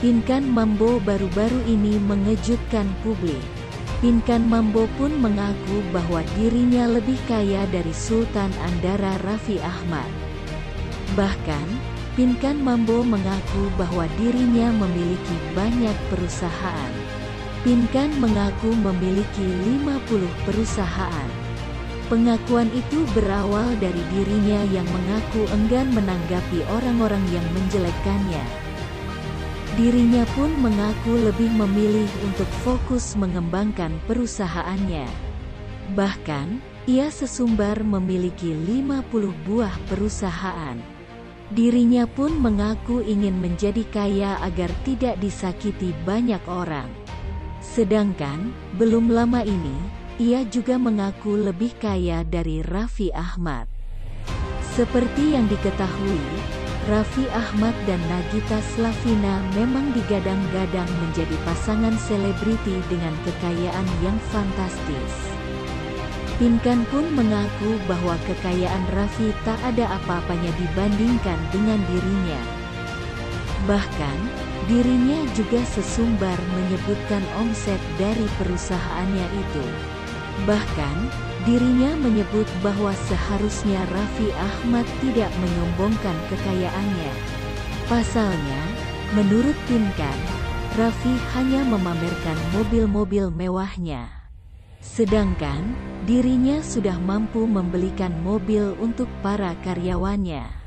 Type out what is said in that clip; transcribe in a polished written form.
Pinkan Mambo baru-baru ini mengejutkan publik. Pinkan Mambo pun mengaku bahwa dirinya lebih kaya dari Sultan Andara Raffi Ahmad. Bahkan, Pinkan Mambo mengaku bahwa dirinya memiliki banyak perusahaan. Pinkan mengaku memiliki 50 perusahaan. Pengakuan itu berawal dari dirinya yang mengaku enggan menanggapi orang-orang yang menjelekkannya. Dirinya pun mengaku lebih memilih untuk fokus mengembangkan perusahaannya. Bahkan, ia sesumbar memiliki 50 buah perusahaan. Dirinya pun mengaku ingin menjadi kaya agar tidak disakiti banyak orang. Sedangkan, belum lama ini, ia juga mengaku lebih kaya dari Raffi Ahmad. Seperti yang diketahui, Raffi Ahmad dan Nagita Slavina memang digadang-gadang menjadi pasangan selebriti dengan kekayaan yang fantastis. Pinkan pun mengaku bahwa kekayaan Raffi tak ada apa-apanya dibandingkan dengan dirinya. Bahkan, dirinya juga sesumbar menyebutkan omset dari perusahaannya itu. Bahkan, dirinya menyebut bahwa seharusnya Raffi Ahmad tidak menyombongkan kekayaannya. Pasalnya, menurut Pinkan, Raffi hanya memamerkan mobil-mobil mewahnya. Sedangkan, dirinya sudah mampu membelikan mobil untuk para karyawannya.